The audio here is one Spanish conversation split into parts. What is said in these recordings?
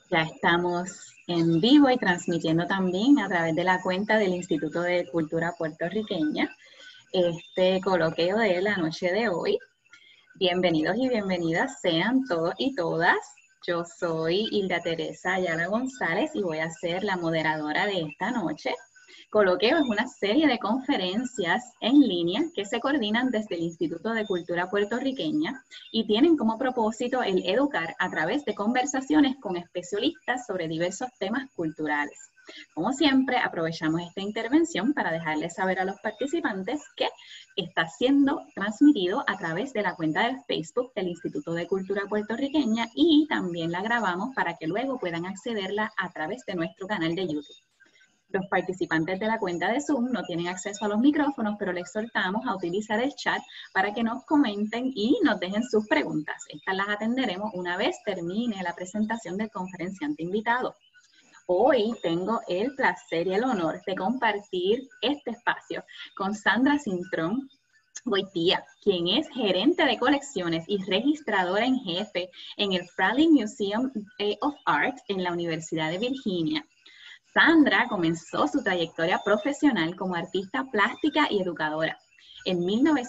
Ya estamos en vivo y transmitiendo también a través de la cuenta del Instituto de Cultura Puertorriqueña este coloquio de la noche de hoy. Bienvenidos y bienvenidas sean todos y todas. Yo soy Hilda Teresa Ayala González y voy a ser la moderadora de esta noche. Coloqueo es una serie de conferencias en línea que se coordinan desde el Instituto de Cultura Puertorriqueña y tienen como propósito el educar a través de conversaciones con especialistas sobre diversos temas culturales. Como siempre, aprovechamos esta intervención para dejarles saber a los participantes que está siendo transmitido a través de la cuenta de Facebook del Instituto de Cultura Puertorriqueña y también la grabamos para que luego puedan accederla a través de nuestro canal de YouTube. Los participantes de la cuenta de Zoom no tienen acceso a los micrófonos, pero les exhortamos a utilizar el chat para que nos comenten y nos dejen sus preguntas. Estas las atenderemos una vez termine la presentación del conferenciante invitado. Hoy tengo el placer y el honor de compartir este espacio con Sandra Cintrón Goitía, quien es gerente de colecciones y registradora en jefe en el Fraley Museum of Art en la Universidad de Virginia. Sandra comenzó su trayectoria profesional como artista plástica y educadora. En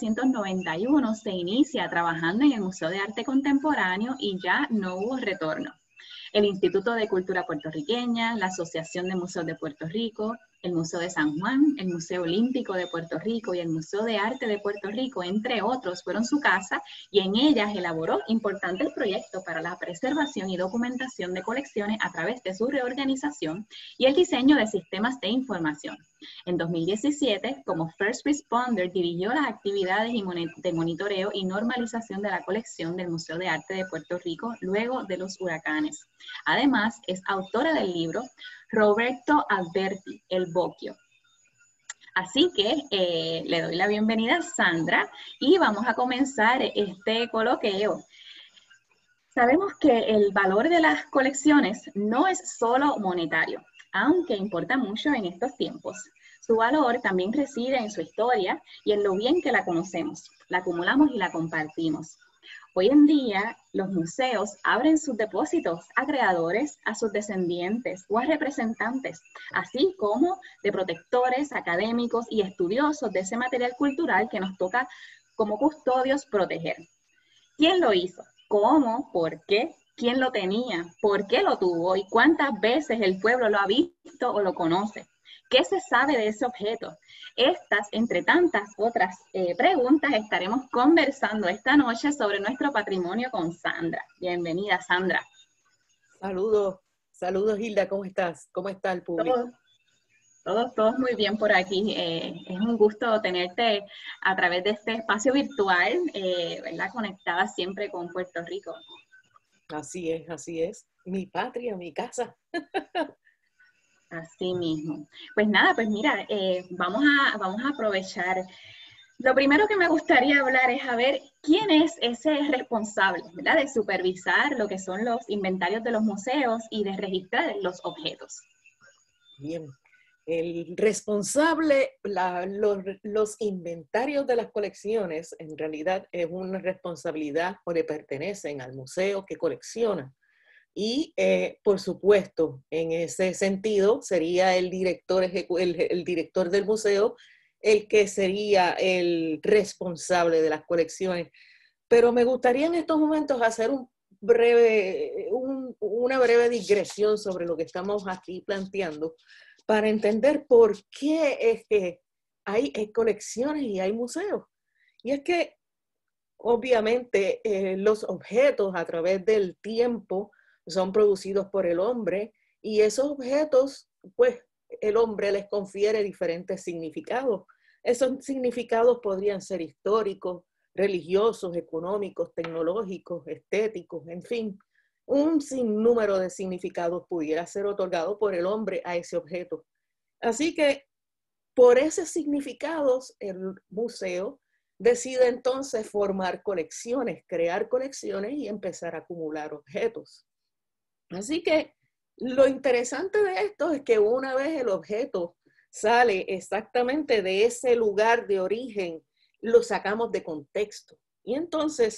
1991 se inicia trabajando en el Museo de Arte Contemporáneo y ya no hubo retorno. El Instituto de Cultura Puertorriqueña, la Asociación de Museos de Puerto Rico, el Museo de San Juan, el Museo Olímpico de Puerto Rico y el Museo de Arte de Puerto Rico, entre otros, fueron su casa y en ellas elaboró importantes proyectos para la preservación y documentación de colecciones a través de su reorganización y el diseño de sistemas de información. En 2017, como First Responder, dirigió las actividades de monitoreo y normalización de la colección del Museo de Arte de Puerto Rico luego de los huracanes. Además, es autora del libro Roberto Alberti, El Bocchio. Así que le doy la bienvenida a Sandra y vamos a comenzar este coloquio. Sabemos que el valor de las colecciones no es solo monetario, aunque importa mucho en estos tiempos. Su valor también reside en su historia y en lo bien que la conocemos, la acumulamos y la compartimos. Hoy en día, los museos abren sus depósitos a creadores, a sus descendientes o a representantes, así como de protectores, académicos y estudiosos de ese material cultural que nos toca como custodios proteger. ¿Quién lo hizo? ¿Cómo? ¿Por qué? ¿Quién lo tenía? ¿Por qué lo tuvo? ¿Y cuántas veces el pueblo lo ha visto o lo conoce? ¿Qué se sabe de ese objeto? Estas, entre tantas otras preguntas, estaremos conversando esta noche sobre nuestro patrimonio con Sandra. Bienvenida, Sandra. Saludos, saludos Hilda, ¿cómo estás? ¿Cómo está el público? Todos muy bien por aquí. Es un gusto tenerte a través de este espacio virtual, ¿verdad? Conectada siempre con Puerto Rico. Así es. Mi patria, mi casa. Así mismo. Pues nada, pues mira, vamos a aprovechar. Lo primero que me gustaría hablar es a ver quién es ese responsable, ¿verdad? De supervisar lo que son los inventarios de los museos y de registrar los objetos. Bien. El responsable, los inventarios de las colecciones, en realidad es una responsabilidad o le pertenecen al museo que colecciona. Y, por supuesto, en ese sentido, sería el director del museo el que sería el responsable de las colecciones. Pero me gustaría en estos momentos hacer una breve digresión sobre lo que estamos aquí planteando para entender por qué es que hay colecciones y hay museos. Y es que, obviamente, los objetos a través del tiempo son producidos por el hombre y esos objetos, pues, el hombre les confiere diferentes significados. Esos significados podrían ser históricos, religiosos, económicos, tecnológicos, estéticos, en fin. Un sinnúmero de significados pudiera ser otorgado por el hombre a ese objeto. Así que, por esos significados, el museo decide entonces formar colecciones, crear colecciones y empezar a acumular objetos. Así que lo interesante de esto es que una vez el objeto sale exactamente de ese lugar de origen, lo sacamos de contexto. Y entonces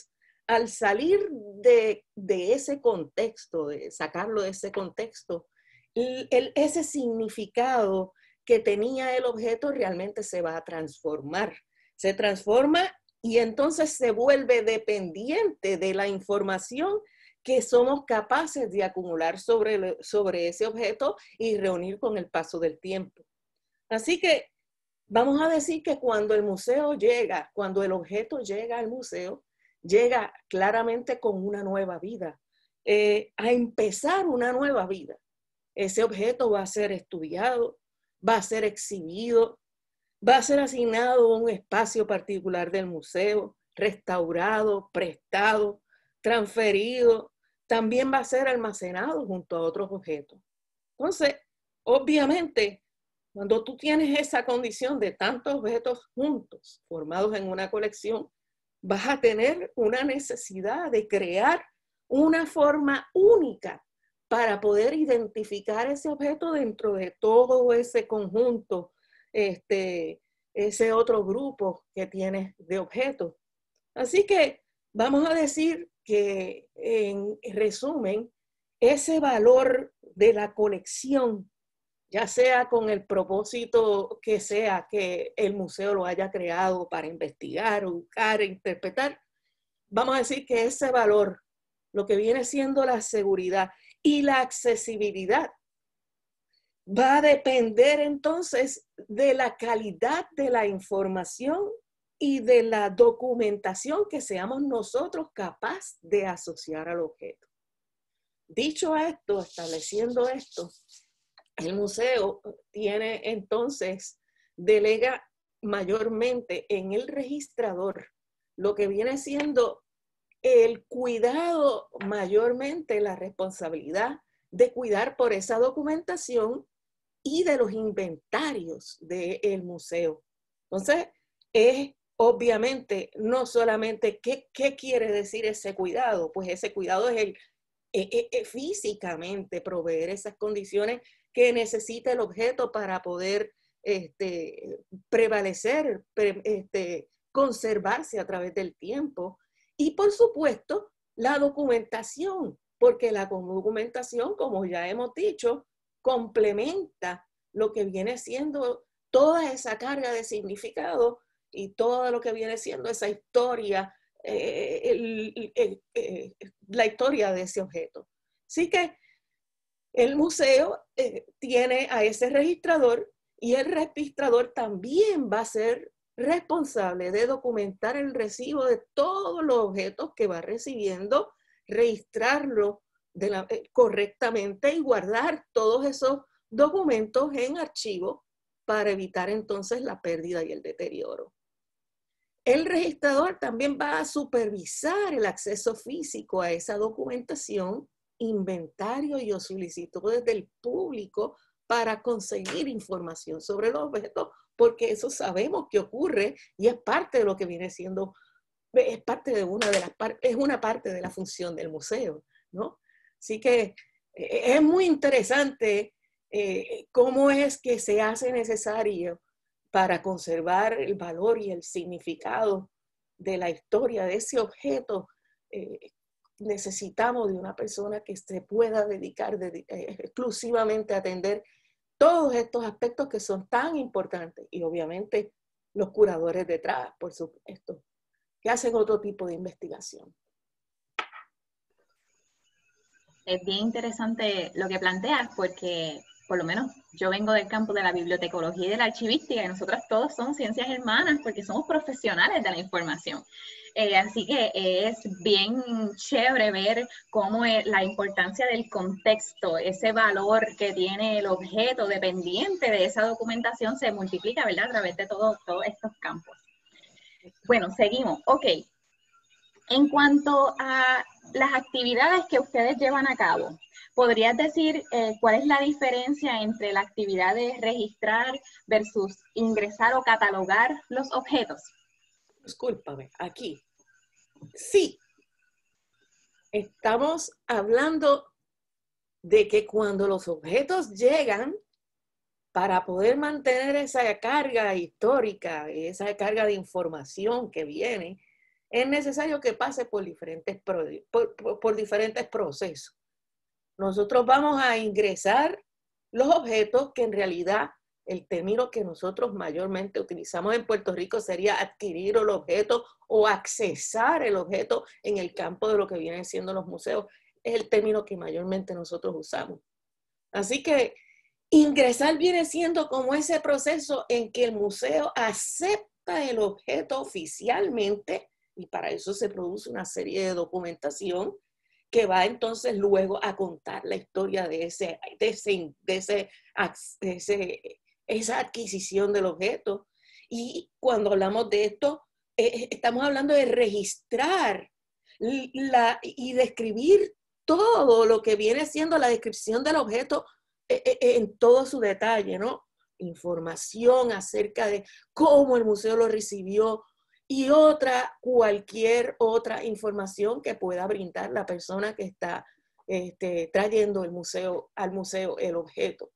al salir de ese contexto, de sacarlo de ese contexto, ese significado que tenía el objeto realmente se va a transformar. Se transforma y entonces se vuelve dependiente de la información que somos capaces de acumular sobre ese objeto y reunir con el paso del tiempo. Así que vamos a decir que cuando el museo llega, cuando el objeto llega al museo, llega claramente con una nueva vida, a empezar una nueva vida. Ese objeto va a ser estudiado, va a ser exhibido, va a ser asignado a un espacio particular del museo, restaurado, prestado, transferido, también va a ser almacenado junto a otros objetos. Entonces, obviamente, cuando tú tienes esa condición de tantos objetos juntos, formados en una colección, vas a tener una necesidad de crear una forma única para poder identificar ese objeto dentro de todo ese conjunto, ese otro grupo que tienes de objetos. Así que vamos a decir que, en resumen, ese valor de la colección, ya sea con el propósito que sea que el museo lo haya creado para investigar, buscar, interpretar, vamos a decir que ese valor, lo que viene siendo la seguridad y la accesibilidad, va a depender entonces de la calidad de la información y de la documentación que seamos nosotros capaces de asociar al objeto. Dicho esto, estableciendo esto, el museo tiene entonces, delega mayormente en el registrador lo que viene siendo el cuidado, mayormente la responsabilidad de cuidar por esa documentación y de los inventarios del museo. Entonces, es obviamente no solamente qué quiere decir ese cuidado, pues ese cuidado es físicamente proveer esas condiciones que necesita el objeto para poder prevalecer, conservarse a través del tiempo. Y por supuesto, la documentación, porque la documentación, como ya hemos dicho, complementa lo que viene siendo toda esa carga de significado y todo lo que viene siendo esa historia, la historia de ese objeto. Así que el museo tiene a ese registrador y el registrador también va a ser responsable de documentar el recibo de todos los objetos que va recibiendo, registrarlo correctamente y guardar todos esos documentos en archivo para evitar entonces la pérdida y el deterioro. El registrador también va a supervisar el acceso físico a esa documentación, inventario y o solicitudes del público para conseguir información sobre los objetos, porque eso sabemos que ocurre y es parte de lo que viene siendo, es parte de es una parte de la función del museo, ¿no? Así que es muy interesante cómo es que se hace necesario para conservar el valor y el significado de la historia de ese objeto. Necesitamos de una persona que se pueda dedicar exclusivamente a atender todos estos aspectos que son tan importantes, y obviamente los curadores detrás, por supuesto, que hacen otro tipo de investigación. Es bien interesante lo que planteas, porque por lo menos yo vengo del campo de la bibliotecología y de la archivística, y nosotros todos somos ciencias hermanas porque somos profesionales de la información. Así que es bien chévere ver cómo la importancia del contexto, ese valor que tiene el objeto dependiente de esa documentación se multiplica, ¿verdad? A través de todos estos campos. Bueno, seguimos. Ok. En cuanto a las actividades que ustedes llevan a cabo, ¿podrías decir cuál es la diferencia entre la actividad de registrar versus ingresar o catalogar los objetos? Discúlpame, aquí. Sí, estamos hablando de que cuando los objetos llegan, para poder mantener esa carga histórica, esa carga de información que viene, es necesario que pase por por diferentes procesos. Nosotros vamos a ingresar los objetos que en realidad el término que nosotros mayormente utilizamos en Puerto Rico sería adquirir el objeto o accesar el objeto en el campo de lo que vienen siendo los museos. Es el término que mayormente nosotros usamos. Así que ingresar viene siendo como ese proceso en que el museo acepta el objeto oficialmente y para eso se produce una serie de documentación que va entonces luego a contar la historia de esa adquisición del objeto. Y cuando hablamos de esto, estamos hablando de registrar y describir todo lo que viene siendo la descripción del objeto en todo su detalle, ¿no? Información acerca de cómo el museo lo recibió y cualquier otra información que pueda brindar la persona que está trayendo al museo el objeto.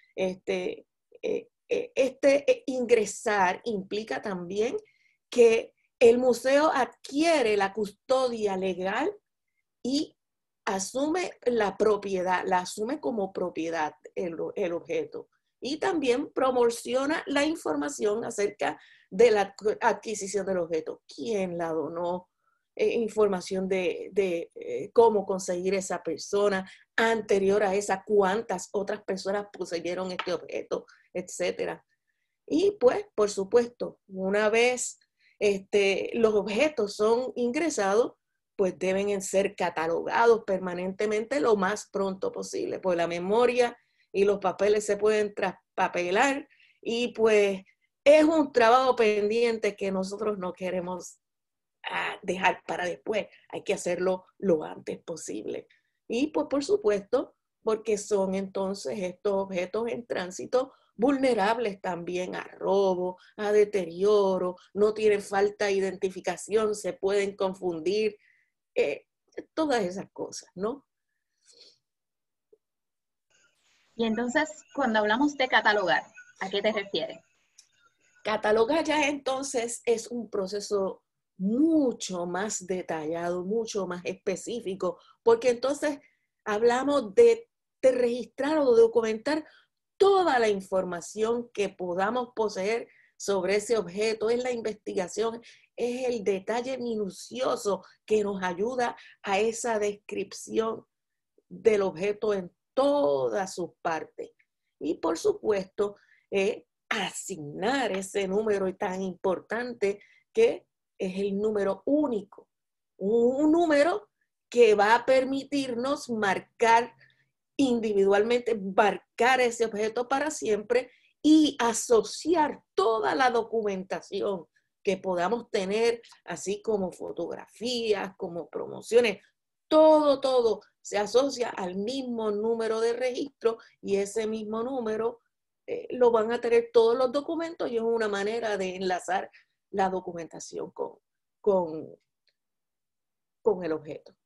Ingresar implica también que el museo adquiere la custodia legal y asume la propiedad, la asume como propiedad el objeto. Y también promociona la información acerca de la adquisición del objeto. ¿Quién la donó? Información de cómo conseguir esa persona, anterior a esa, cuántas otras personas poseyeron este objeto, etcétera. Y pues, por supuesto, una vez los objetos son ingresados, pues deben ser catalogados permanentemente lo más pronto posible, pues la memoria y los papeles se pueden traspapelar y pues es un trabajo pendiente que nosotros no queremos dejar para después, hay que hacerlo lo antes posible. Y pues por supuesto, porque son entonces estos objetos en tránsito vulnerables también a robo, a deterioro, no tienen falta de identificación, se pueden confundir, todas esas cosas, ¿no? Y entonces, cuando hablamos de catalogar, ¿a qué te refieres? Catalogar ya entonces es un proceso mucho más detallado, mucho más específico, porque entonces hablamos de registrar o de documentar toda la información que podamos poseer sobre ese objeto. Es la investigación, es el detalle minucioso que nos ayuda a esa descripción del objeto en todas sus partes. Y por supuesto, asignar ese número tan importante que es el número único. Un número que va a permitirnos marcar individualmente, marcar ese objeto para siempre y asociar toda la documentación que podamos tener, así como fotografías, como promociones, todo se asocia al mismo número de registro y ese mismo número lo van a tener todos los documentos y es una manera de enlazar la documentación con el objeto.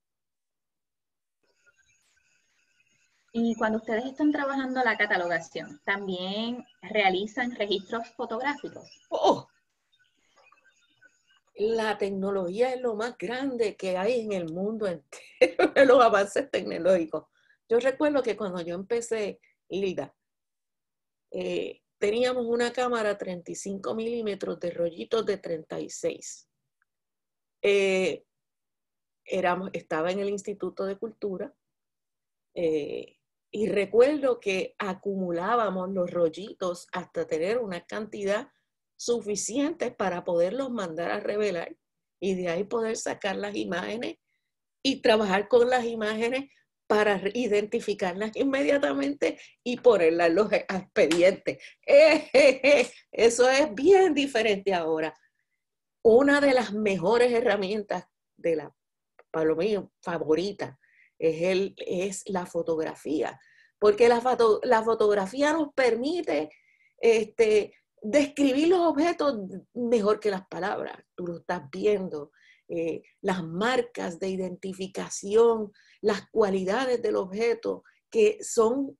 Y cuando ustedes están trabajando la catalogación, ¿también realizan registros fotográficos? ¡Oh! La tecnología es lo más grande que hay en el mundo entero, de los avances tecnológicos. Yo recuerdo que cuando yo empecé, Hilda, teníamos una cámara 35 milímetros de rollitos de 36. Estaba en el Instituto de Cultura y recuerdo que acumulábamos los rollitos hasta tener una cantidad suficiente para poderlos mandar a revelar y de ahí poder sacar las imágenes y trabajar con las imágenes para identificarlas inmediatamente y ponerlas en los expedientes. Eso es bien diferente ahora. Una de las herramientas para lo mío, favorita, es la fotografía, porque la fotografía nos permite describir los objetos mejor que las palabras. Tú lo estás viendo, las marcas de identificación, las cualidades del objeto que son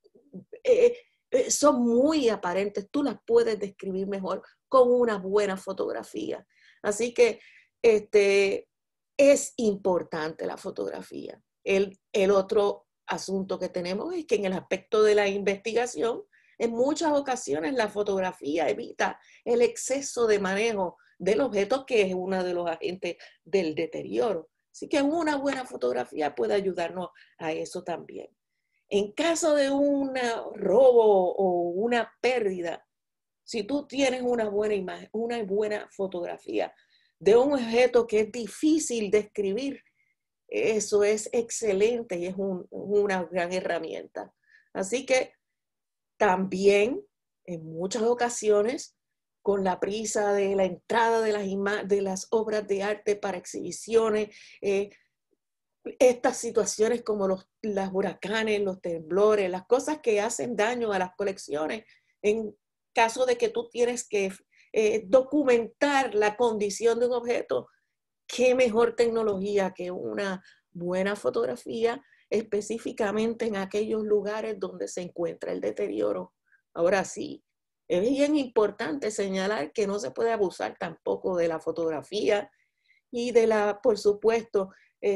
muy aparentes, tú las puedes describir mejor con una buena fotografía. Así que es importante la fotografía. El otro asunto que tenemos es que en el aspecto de la investigación, en muchas ocasiones la fotografía evita el exceso de manejo del objeto, que es uno de los agentes del deterioro. Así que una buena fotografía puede ayudarnos a eso también. En caso de un robo o una pérdida, si tú tienes una buena imagen, una buena fotografía de un objeto que es difícil de describir, eso es excelente y es una gran herramienta. Así que también, en muchas ocasiones, con la prisa de la entrada de las obras de arte para exhibiciones, estas situaciones como los huracanes, los temblores, las cosas que hacen daño a las colecciones, en caso de que tú tienes que documentar la condición de un objeto, qué mejor tecnología que una buena fotografía, específicamente en aquellos lugares donde se encuentra el deterioro. Ahora sí, es bien importante señalar que no se puede abusar tampoco de la fotografía y por supuesto,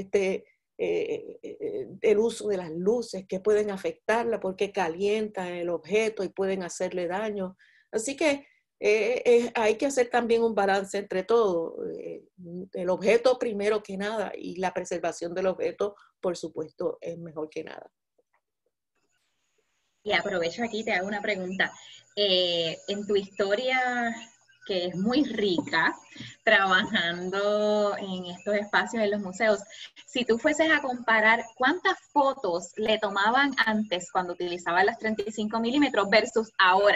el uso de las luces que pueden afectarla porque calientan el objeto y pueden hacerle daño. Así que hay que hacer también un balance entre todo. El objeto primero que nada y la preservación del objeto, por supuesto, es mejor que nada. Y aprovecho aquí, te hago una pregunta. En tu historia, que es muy rica, trabajando en estos espacios en los museos, si tú fueses a comparar cuántas fotos le tomaban antes cuando utilizaban las 35 milímetros versus ahora.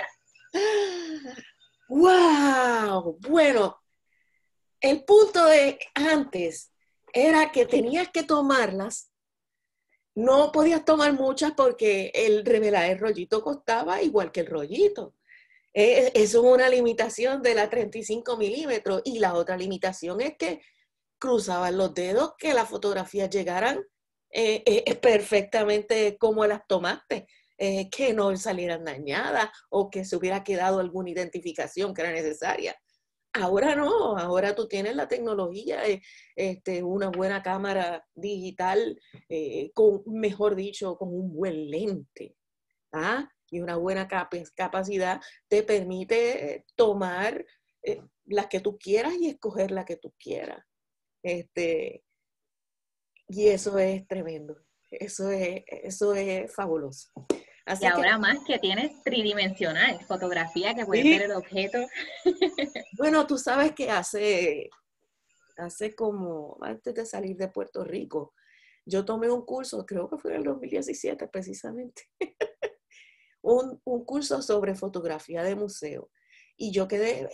¡Wow! Bueno, el punto de antes era que tenías que tomarlas. No podías tomar muchas porque el revelar el rollito costaba igual que el rollito. Eso es una limitación de la 35 milímetros. Y la otra limitación es que cruzaban los dedos que las fotografías llegaran perfectamente como las tomaste, que no salieran dañadas o que se hubiera quedado alguna identificación que era necesaria. Ahora no, ahora tú tienes la tecnología, una buena cámara digital, mejor dicho, con un buen lente, ¿ah? Y una buena capacidad te permite tomar las que tú quieras y escoger la que tú quieras. Y eso es tremendo, eso es fabuloso. Y Así que, ahora más que tienes tridimensional, fotografía que puedes ver sí, el objeto. bueno, tú sabes que hace como, antes de salir de Puerto Rico, yo tomé un curso, creo que fue en el 2017 precisamente, un curso sobre fotografía de museo. Y yo quedé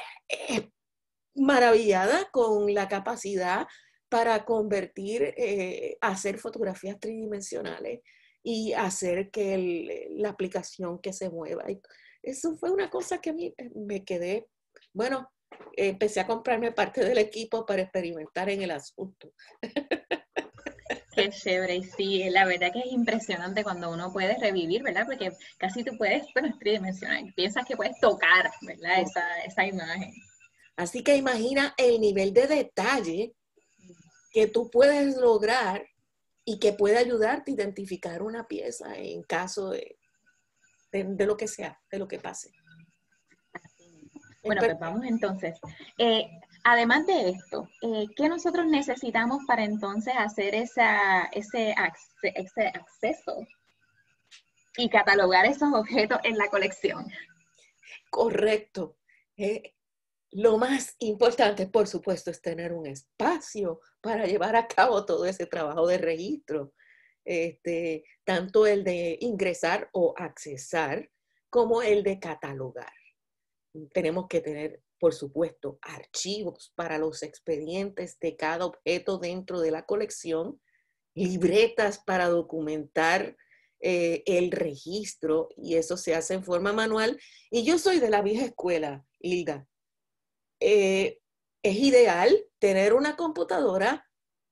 maravillada con la capacidad para convertir, hacer fotografías tridimensionales y hacer que la aplicación que se mueva. Y eso fue una cosa que a mí me quedé, bueno, empecé a comprarme parte del equipo para experimentar en el asunto. Qué chévere, y sí, la verdad que es impresionante cuando uno puede revivir, ¿verdad? Porque casi tú puedes, bueno, es tridimensional, piensas que puedes tocar, ¿verdad? Esa imagen. Así que imagina el nivel de detalle que tú puedes lograr y que puede ayudarte a identificar una pieza en caso de lo que sea, de lo que pase. Bueno, pues vamos entonces. Además de esto, ¿qué nosotros necesitamos para entonces hacer ese acceso y catalogar esos objetos en la colección? Correcto. Lo más importante, por supuesto, es tener un espacio para llevar a cabo todo ese trabajo de registro. Tanto el de ingresar o accesar como el de catalogar. Tenemos que tener, por supuesto, archivos para los expedientes de cada objeto dentro de la colección, libretas para documentar el registro, y eso se hace en forma manual. Y yo soy de la vieja escuela, Hilda. Es ideal tener una computadora,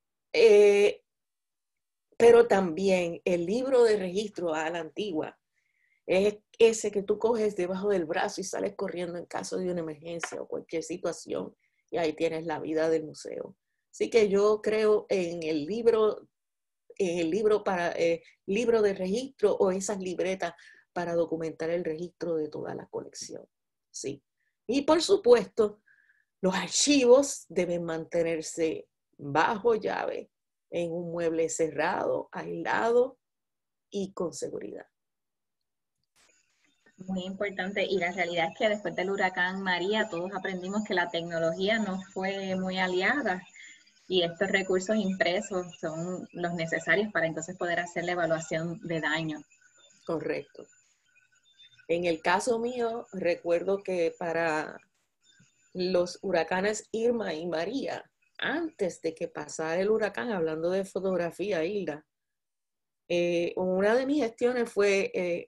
pero también el libro de registro a la antigua es ese que tú coges debajo del brazo y sales corriendo en caso de una emergencia o cualquier situación, y ahí tienes la vida del museo. Así que yo creo en el libro libro de registro o esas libretas para documentar el registro de toda la colección. Sí. Y por supuesto, los archivos deben mantenerse bajo llave, en un mueble cerrado, aislado y con seguridad. Muy importante. Y la realidad es que después del huracán María, todos aprendimos que la tecnología no fue muy aliada y estos recursos impresos son los necesarios para entonces poder hacer la evaluación de daño. Correcto. En el caso mío, recuerdo que para los huracanes Irma y María, antes de que pasara el huracán, hablando de fotografía, Hilda, una de mis gestiones fue,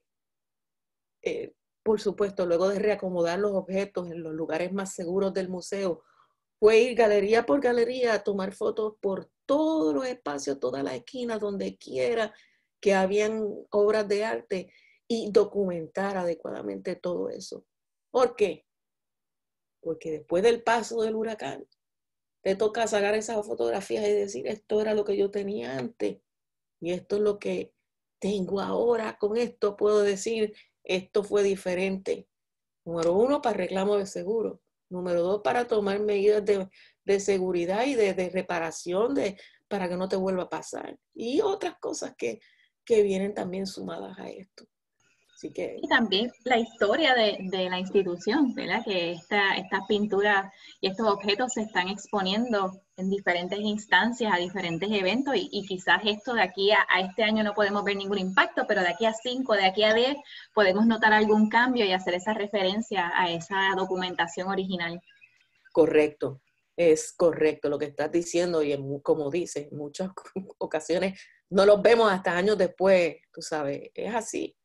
por supuesto, luego de reacomodar los objetos en los lugares más seguros del museo, fue ir galería por galería a tomar fotos por todos los espacios, todas las esquinas, donde quiera que habían obras de arte y documentar adecuadamente todo eso. ¿Por qué? Porque después del paso del huracán, te toca sacar esas fotografías y decir, esto era lo que yo tenía antes y esto es lo que tengo ahora. Con esto puedo decir, esto fue diferente. Número 1, para reclamo de seguro. Número 2, para tomar medidas de seguridad y de reparación para que no te vuelva a pasar. Y otras cosas que vienen también sumadas a esto. Así que, Y también la historia de la institución, ¿verdad? Que estas pinturas y estos objetos se están exponiendo en diferentes instancias, a diferentes eventos, y quizás esto de aquí a este año no podemos ver ningún impacto, pero de aquí a 5, de aquí a 10, podemos notar algún cambio y hacer esa referencia a esa documentación original. correcto, es correcto lo que estás diciendo y como dices, en muchas ocasiones no los vemos hasta años después, tú sabes, es así,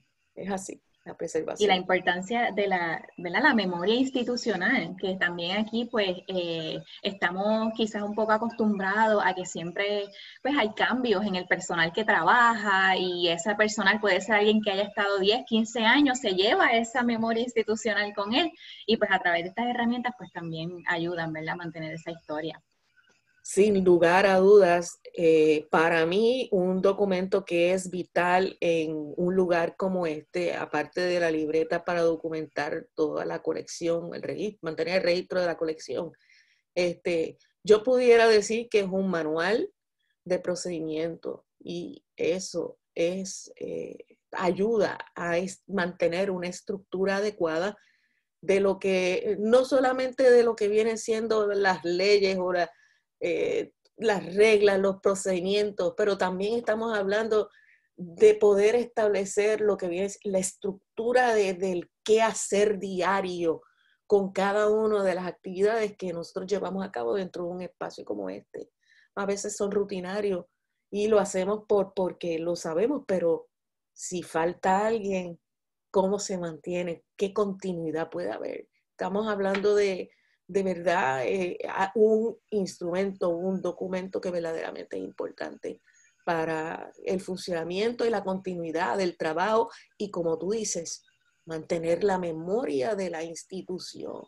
la Y la preservación. importancia de ¿verdad? La memoria institucional, que también aquí pues estamos quizás un poco acostumbrados a que siempre pues hay cambios en el personal que trabaja y ese personal puede ser alguien que haya estado 10, 15 años, se lleva esa memoria institucional con él y pues a través de estas herramientas pues también ayudan, ¿verdad? A mantener esa historia. Sin lugar a dudas, para mí un documento que es vital en un lugar como este, aparte de la libreta para documentar toda la colección, mantener el registro de la colección, yo pudiera decir que es un manual de procedimiento y eso ayuda a mantener una estructura adecuada de lo que, no solamente de lo que vienen siendo las leyes o las reglas, los procedimientos, pero también estamos hablando de poder establecer lo que viene la estructura del qué hacer diario con cada una de las actividades que nosotros llevamos a cabo dentro de un espacio como este. A veces son rutinarios y lo hacemos porque lo sabemos, pero si falta alguien, ¿cómo se mantiene? ¿Qué continuidad puede haber? Estamos hablando de verdad un instrumento, un documento que verdaderamente es importante para el funcionamiento y la continuidad del trabajo y, como tú dices, mantener la memoria de la institución,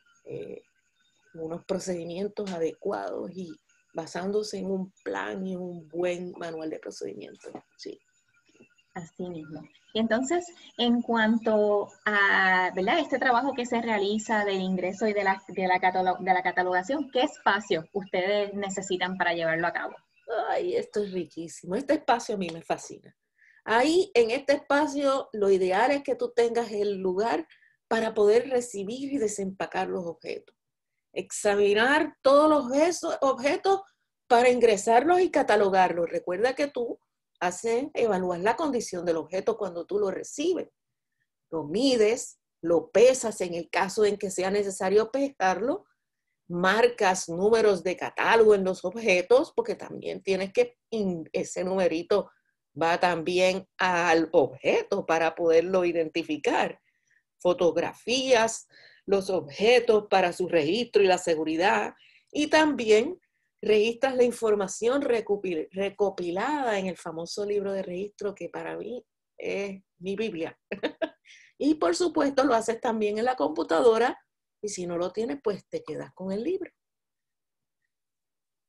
unos procedimientos adecuados y basándose en un plan y un buen manual de procedimientos. Sí. Así mismo. Y entonces, en cuanto a, ¿verdad? Este trabajo que se realiza del ingreso y de la catalogación, ¿qué espacio ustedes necesitan para llevarlo a cabo? Ay, esto es riquísimo. Este espacio a mí me fascina. Ahí, en este espacio, lo ideal es que tú tengas el lugar para poder recibir y desempacar los objetos. Examinar todos los objetos para ingresarlos y catalogarlos. Recuerda que tú evalúas la condición del objeto cuando tú lo recibes. Lo mides, lo pesas en el caso en que sea necesario pesarlo, marcas números de catálogo en los objetos, porque también tienes que, ese numerito va también al objeto para poderlo identificar. Fotografías, los objetos para su registro y la seguridad, y también registras la información recopilada en el famoso libro de registro que para mí es mi Biblia. Y por supuesto lo haces también en la computadora y si no lo tienes, pues te quedas con el libro.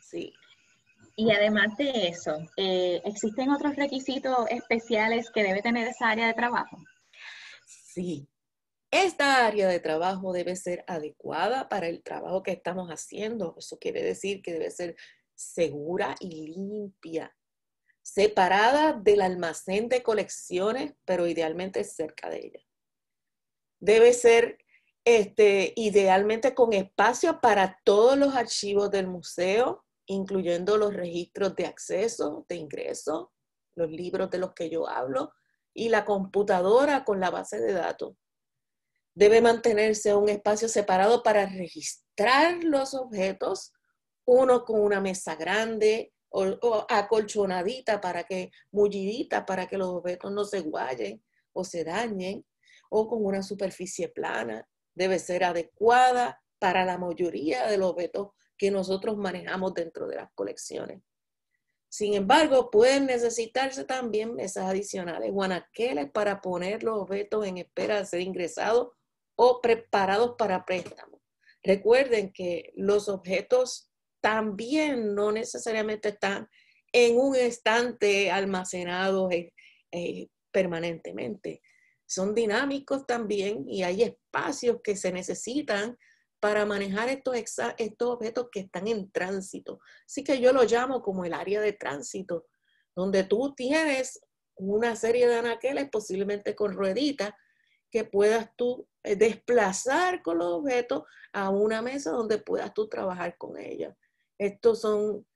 Sí. Y además de eso, ¿existen otros requisitos especiales que debe tener esa área de trabajo? Sí. Esta área de trabajo debe ser adecuada para el trabajo que estamos haciendo. Eso quiere decir que debe ser segura y limpia, separada del almacén de colecciones, pero idealmente cerca de ella. Debe ser idealmente con espacio para todos los archivos del museo, incluyendo los registros de acceso, de ingreso, los libros de los que yo hablo y la computadora con la base de datos. Debe mantenerse un espacio separado para registrar los objetos, uno con una mesa grande o acolchonadita mullidita para que los objetos no se guayen o se dañen, o con una superficie plana. Debe ser adecuada para la mayoría de los objetos que nosotros manejamos dentro de las colecciones. Sin embargo, pueden necesitarse también mesas adicionales o anaqueles para poner los objetos en espera de ser ingresados o preparados para préstamo. Recuerden que los objetos también no necesariamente están en un estante almacenados permanentemente. Son dinámicos también y hay espacios que se necesitan para manejar estos objetos que están en tránsito. Así que yo lo llamo como el área de tránsito, donde tú tienes una serie de anaqueles, posiblemente con rueditas, que puedas tú desplazar con los objetos a una mesa donde puedas tú trabajar con ellos. Estos son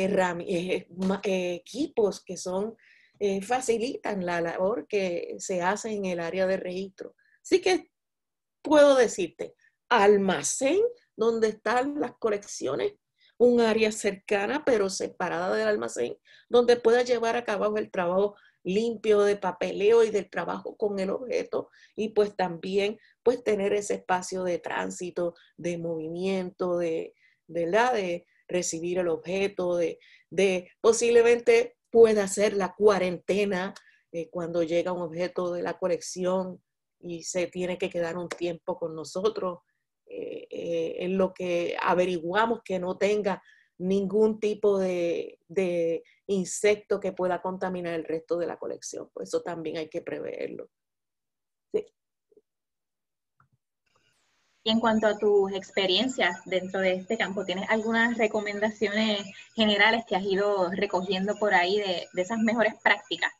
equipos que facilitan la labor que se hace en el área de registro. Así que puedo decirte, almacén donde están las colecciones, un área cercana pero separada del almacén, donde puedas llevar a cabo el trabajo limpio de papeleo y del trabajo con el objeto, y pues también pues tener ese espacio de tránsito, de movimiento, ¿verdad? De recibir el objeto, de posiblemente pueda hacer la cuarentena cuando llega un objeto de la colección y se tiene que quedar un tiempo con nosotros en lo que averiguamos que no tenga ningún tipo de insecto que pueda contaminar el resto de la colección. Pues eso también hay que preverlo. Sí. Y en cuanto a tus experiencias dentro de este campo, ¿tienes algunas recomendaciones generales que has ido recogiendo por ahí de esas mejores prácticas?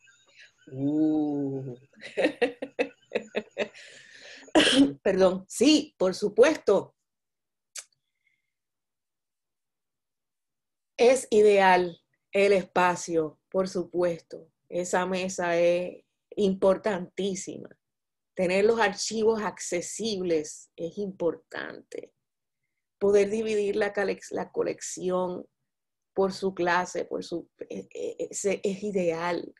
Perdón, sí, por supuesto. Es ideal el espacio, por supuesto. Esa mesa es importantísima. Tener los archivos accesibles es importante. Poder dividir la colección por su clase, es ideal.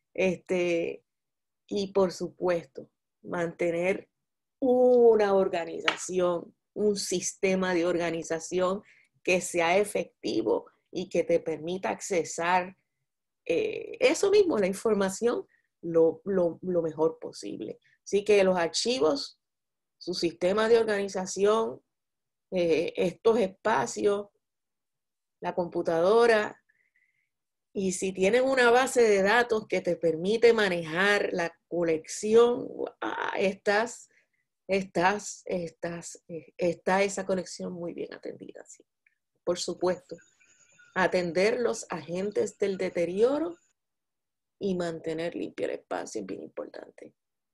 Y por supuesto, mantener una organización, un sistema de organización que sea efectivo y que te permita accesar eso mismo, la información, lo mejor posible. Así que los archivos, su sistema de organización, estos espacios, la computadora, y si tienen una base de datos que te permite manejar la colección, está esa colección muy bien atendida. Sí. Por supuesto, atender los agentes del deterioro y mantener limpio el espacio es bien importante.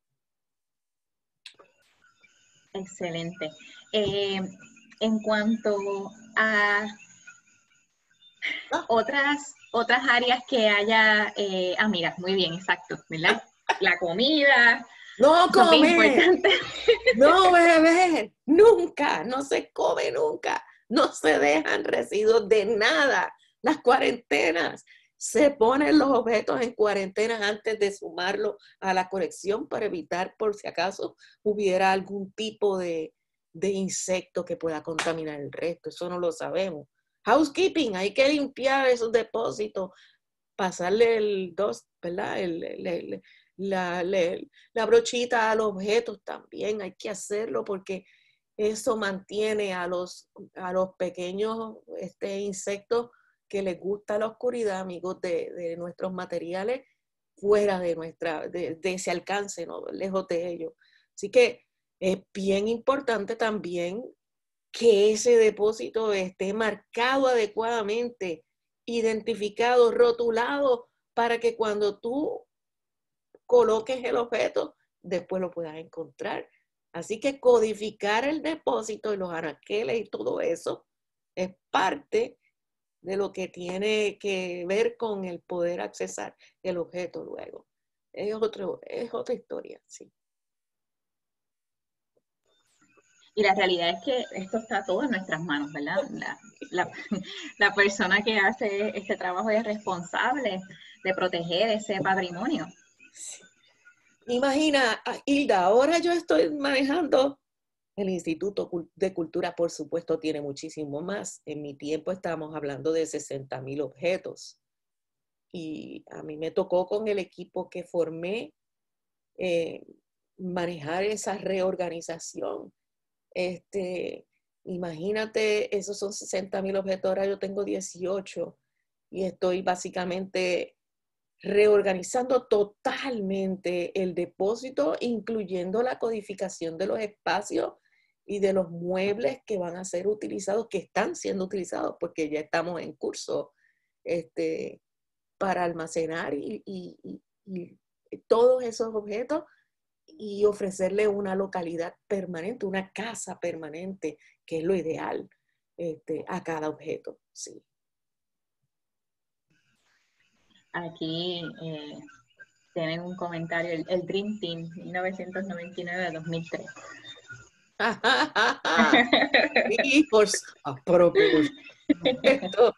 Excelente. En cuanto a otras áreas que haya, mira, muy bien, exacto, ¿verdad? La comida, No son bien comer, importantes. no beber, nunca, no se come nunca, no se dejan residuos de nada. Las cuarentenas, se ponen los objetos en cuarentena antes de sumarlo a la colección para evitar por si acaso hubiera algún tipo de insecto que pueda contaminar el resto. Eso no lo sabemos. Housekeeping, hay que limpiar esos depósitos, pasarle ¿verdad? La brochita a los objetos también hay que hacerlo porque eso mantiene a los pequeños insectos que les gusta la oscuridad, amigos, de nuestros materiales fuera de ese alcance, ¿no? Lejos de ellos. Así que es bien importante también que ese depósito esté marcado adecuadamente, identificado, rotulado, para que cuando tú coloques el objeto, después lo puedas encontrar. Así que codificar el depósito y los anaqueles y todo eso es parte de lo que tiene que ver con el poder accesar el objeto luego. Es otra historia, sí. Y la realidad es que esto está todo en nuestras manos, ¿verdad? La persona que hace este trabajo es responsable de proteger ese patrimonio. Sí. Imagina, Hilda, ahora yo estoy manejando el Instituto de Cultura, por supuesto, tiene muchísimo más. En mi tiempo estábamos hablando de 60,000 objetos. Y a mí me tocó con el equipo que formé manejar esa reorganización. Imagínate, esos son 60,000 objetos, ahora yo tengo 18 y estoy básicamente reorganizando totalmente el depósito, incluyendo la codificación de los espacios y de los muebles que van a ser utilizados, que están siendo utilizados, porque ya estamos en curso para almacenar y todos esos objetos y ofrecerle una localidad permanente, una casa permanente, que es lo ideal a cada objeto. Sí. Aquí tienen un comentario, el Dream Team, 1999-2003. Sí, a propósito.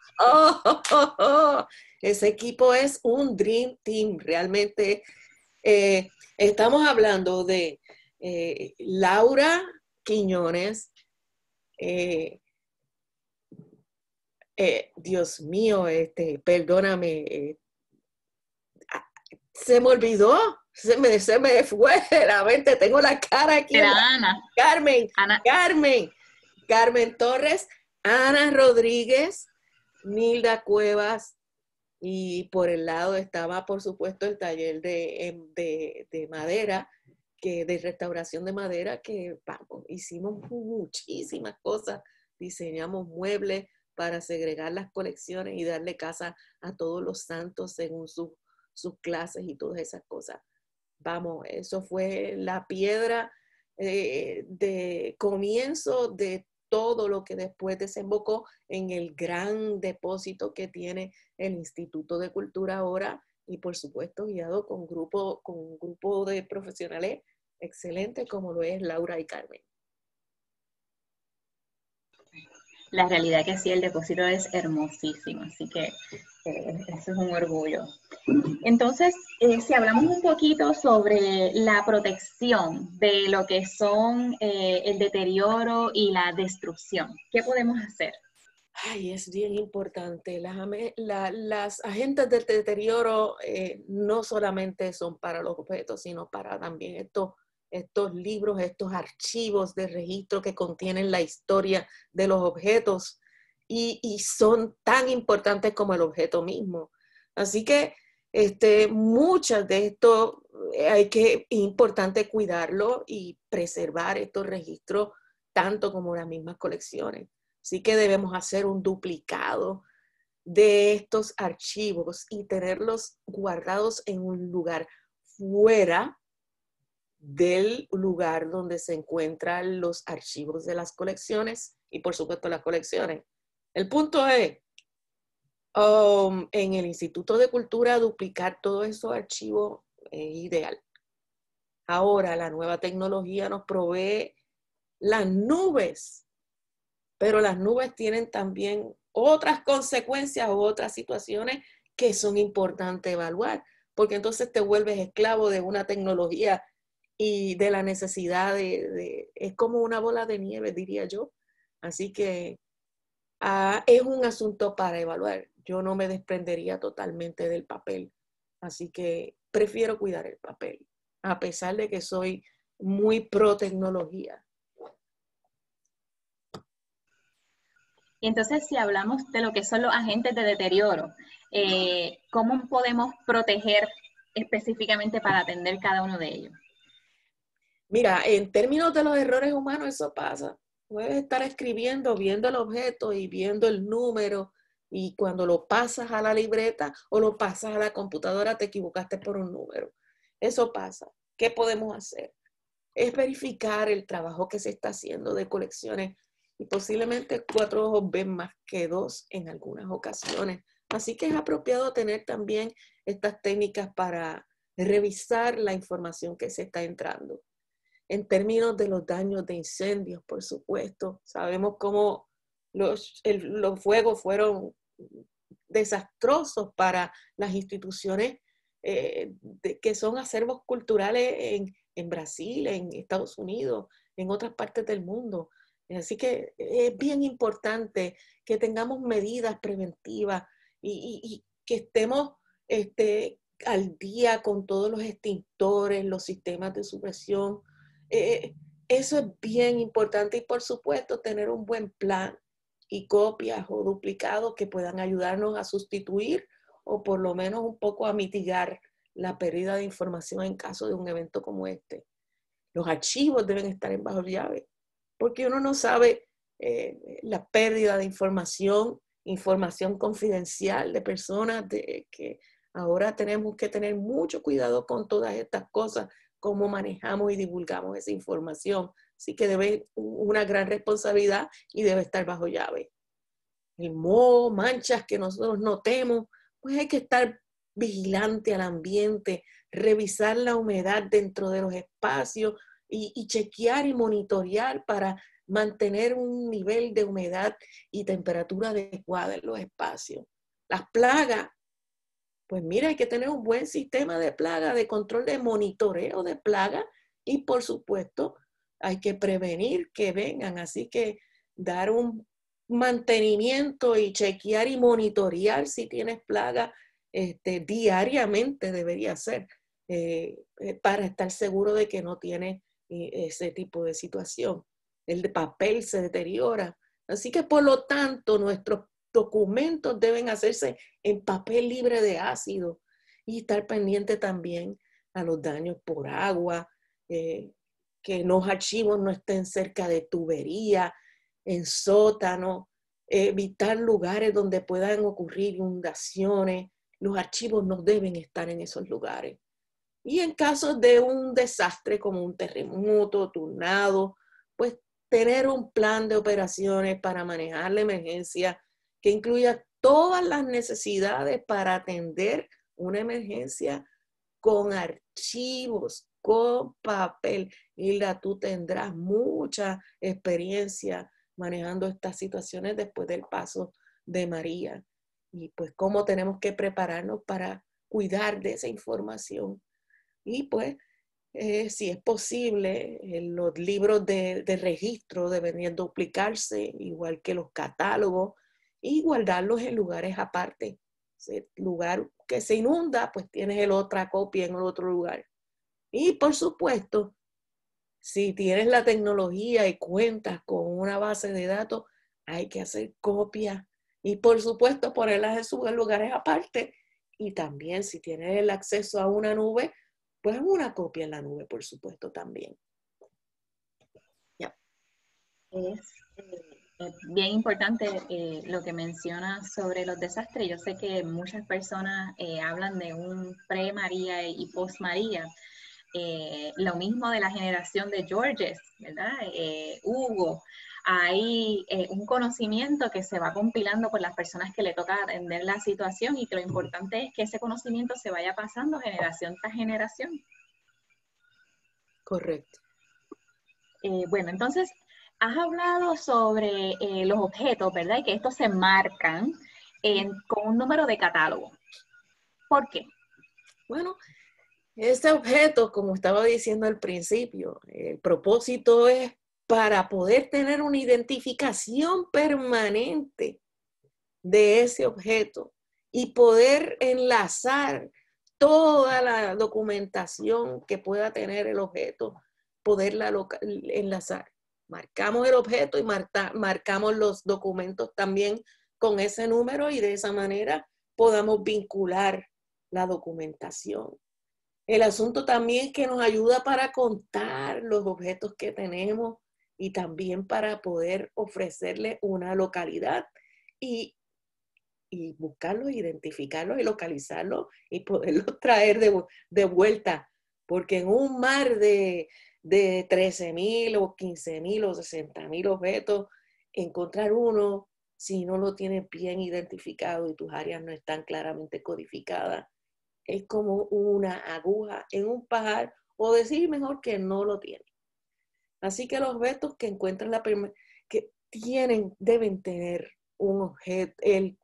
Ese equipo es un Dream Team. Realmente estamos hablando de Laura Quiñones. Dios mío, perdóname, se me olvidó, se me fue la mente, tengo la cara aquí. Era Ana. Carmen Torres, Ana Rodríguez, Nilda Cuevas, y por el lado estaba, por supuesto, el taller de madera, de restauración de madera, que vamos, hicimos muchísimas cosas, diseñamos muebles para segregar las colecciones y darle casa a todos los santos según sus clases y todas esas cosas. Vamos, eso fue la piedra de comienzo de todo lo que después desembocó en el gran depósito que tiene el Instituto de Cultura ahora, y por supuesto guiado con un grupo de profesionales excelentes como lo es Laura y Carmen. La realidad es que sí, el depósito es hermosísimo, así que eso es un orgullo. Entonces, si hablamos un poquito sobre la protección de lo que son el deterioro y la destrucción, ¿qué podemos hacer? Ay, es bien importante. Las agentes del deterioro no solamente son para los objetos, sino para también estos libros, estos archivos de registro que contienen la historia de los objetos y son tan importantes como el objeto mismo. Así que muchas de esto es importante cuidarlo y preservar estos registros tanto como las mismas colecciones. Así que debemos hacer un duplicado de estos archivos y tenerlos guardados en un lugar fuera del lugar donde se encuentran los archivos de las colecciones y por supuesto las colecciones. El punto es, en el Instituto de Cultura, duplicar todos esos archivos es ideal. Ahora la nueva tecnología nos provee las nubes, pero las nubes tienen también otras consecuencias o otras situaciones que son importantes evaluar, porque entonces te vuelves esclavo de una tecnología y de la necesidad es como una bola de nieve, diría yo. Así que es un asunto para evaluar. Yo no me desprendería totalmente del papel, así que prefiero cuidar el papel, a pesar de que soy muy pro tecnología. Y entonces, si hablamos de lo que son los agentes de deterioro, ¿cómo podemos proteger específicamente para atender cada uno de ellos? Mira, en términos de los errores humanos, eso pasa. Puedes estar escribiendo, viendo el objeto y viendo el número, y cuando lo pasas a la libreta o lo pasas a la computadora, te equivocaste por un número. Eso pasa. ¿Qué podemos hacer? Es verificar el trabajo que se está haciendo de colecciones, y posiblemente 4 ojos ven más que 2 en algunas ocasiones. Así que es apropiado tener también estas técnicas para revisar la información que se está entrando. En términos de los daños de incendios, por supuesto, sabemos cómo los fuegos fueron desastrosos para las instituciones que son acervos culturales en Brasil, en Estados Unidos, en otras partes del mundo. Así que es bien importante que tengamos medidas preventivas y que estemos al día con todos los extintores, los sistemas de supresión. Eso es bien importante, y por supuesto tener un buen plan y copias o duplicados que puedan ayudarnos a sustituir o por lo menos un poco a mitigar la pérdida de información en caso de un evento como este. Los archivos deben estar en bajo llave, porque uno no sabe la pérdida de información, información confidencial de personas que ahora tenemos que tener mucho cuidado con todas estas cosas, cómo manejamos y divulgamos esa información. Así que debe una gran responsabilidad y debe estar bajo llave. El moho, manchas que nosotros notemos, pues hay que estar vigilante al ambiente, revisar la humedad dentro de los espacios y chequear y monitorear para mantener un nivel de humedad y temperatura adecuada en los espacios. Las plagas, pues mira, hay que tener un buen sistema de plaga, de control, de monitoreo de plagas, y por supuesto hay que prevenir que vengan. Así que dar un mantenimiento y chequear y monitorear si tienes plaga diariamente debería ser para estar seguro de que no tienes ese tipo de situación. El papel se deteriora. Así que por lo tanto nuestros documentos deben hacerse en papel libre de ácido, y estar pendiente también a los daños por agua, que los archivos no estén cerca de tubería, en sótano, evitar lugares donde puedan ocurrir inundaciones. Los archivos no deben estar en esos lugares. Y en caso de un desastre como un terremoto, tornado, pues tener un plan de operaciones para manejar la emergencia que incluya todas las necesidades para atender una emergencia con archivos, con papel. Hilda, tú tendrás mucha experiencia manejando estas situaciones después del paso de María. Y pues cómo tenemos que prepararnos para cuidar de esa información. Y pues, si es posible, los libros de registro deberían duplicarse, igual que los catálogos, y guardarlos en lugares aparte. El lugar que se inunda, pues tienes el otra copia en el otro lugar. Y por supuesto, si tienes la tecnología y cuentas con una base de datos, hay que hacer copias y por supuesto ponerlas en sus lugares aparte. Y también si tienes el acceso a una nube, pues una copia en la nube, por supuesto, también. Es bien importante lo que mencionas sobre los desastres. Yo sé que muchas personas hablan de un pre-María y post-María. Lo mismo de la generación de Georges, ¿verdad? Hugo. Hay un conocimiento que se va compilando por las personas que le toca atender la situación, y que lo importante es que ese conocimiento se vaya pasando generación tras generación. Correcto. Bueno, entonces, has hablado sobre los objetos, ¿verdad? Y que estos se marcan con un número de catálogo. ¿Por qué? Bueno, este objeto, como estaba diciendo al principio, el propósito es para poder tener una identificación permanente de ese objeto y poder enlazar toda la documentación que pueda tener el objeto, poderla enlazar. marcamos el objeto y marcamos los documentos también con ese número y de esa manera podamos vincular la documentación. El asunto también es que nos ayuda para contar los objetos que tenemos y también para poder ofrecerle una localidad y buscarlos, identificarlos y localizarlos y poderlos traer de vuelta. Porque en un mar de 13,000 o 15,000 o 60,000 objetos, encontrar uno, si no lo tienes bien identificado y tus áreas no están claramente codificadas, es como una aguja en un pajar, o decir mejor que no lo tiene. Así que los objetos que encuentran que deben tener un objeto,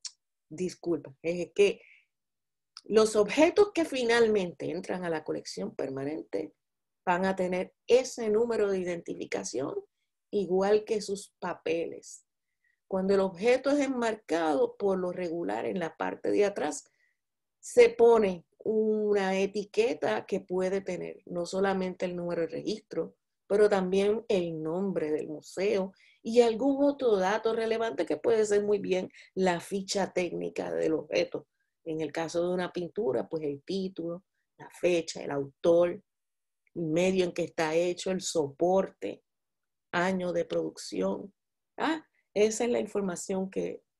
es que los objetos que finalmente entran a la colección permanente van a tener ese número de identificación igual que sus papeles. Cuando el objeto es enmarcado, por lo regular en la parte de atrás, se pone una etiqueta que puede tener no solamente el número de registro, pero también el nombre del museo y algún otro dato relevante que puede ser muy bien la ficha técnica del objeto. En el caso de una pintura, pues el título, la fecha, el autor, el medio en que está hecho, el soporte, año de producción. Esa es la información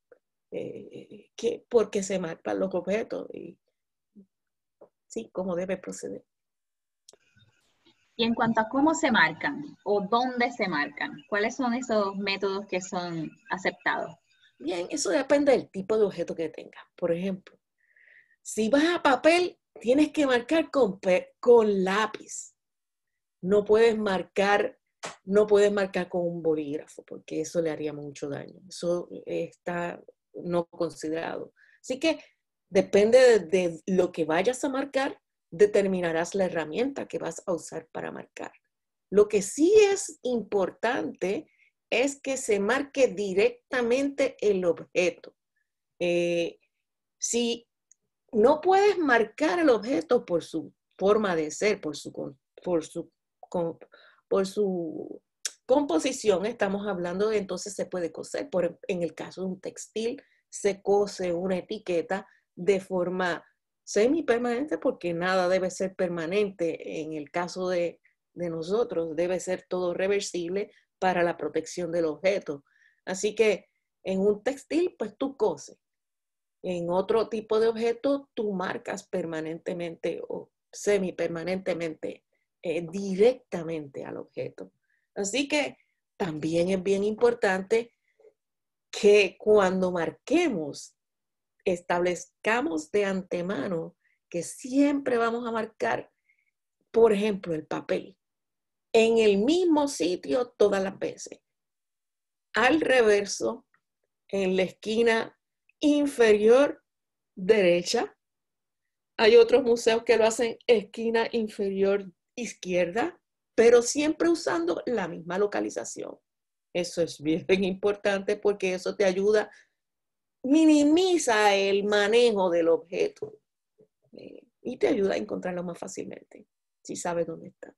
porque se marcan los objetos y sí, cómo debe proceder. Y en cuanto a cómo se marcan o dónde se marcan, ¿cuáles son esos métodos que son aceptados? Bien, eso depende del tipo de objeto que tengas. Por ejemplo, si vas a papel, tienes que marcar con lápiz. No puedes marcar con un bolígrafo porque eso le haría mucho daño. Eso está no considerado. Así que depende de lo que vayas a marcar, determinarás la herramienta que vas a usar para marcar. Lo que sí es importante es que se marque directamente el objeto. Si no puedes marcar el objeto por su forma de ser, por su composición, estamos hablando de entonces se puede coser. En el caso de un textil, se cose una etiqueta de forma semipermanente porque nada debe ser permanente. En el caso de nosotros, debe ser todo reversible para la protección del objeto. Así que en un textil, pues tú coses. En otro tipo de objeto, tú marcas permanentemente o semipermanentemente directamente al objeto. Así que también es bien importante que cuando marquemos, establezcamos de antemano que siempre vamos a marcar, por ejemplo, el papel, en el mismo sitio todas las veces. Al reverso, en la esquina inferior derecha. Hay otros museos que lo hacen esquina inferior izquierda, pero siempre usando la misma localización. Eso es bien importante porque eso te ayuda, minimiza el manejo del objeto y te ayuda a encontrarlo más fácilmente si sabes dónde está.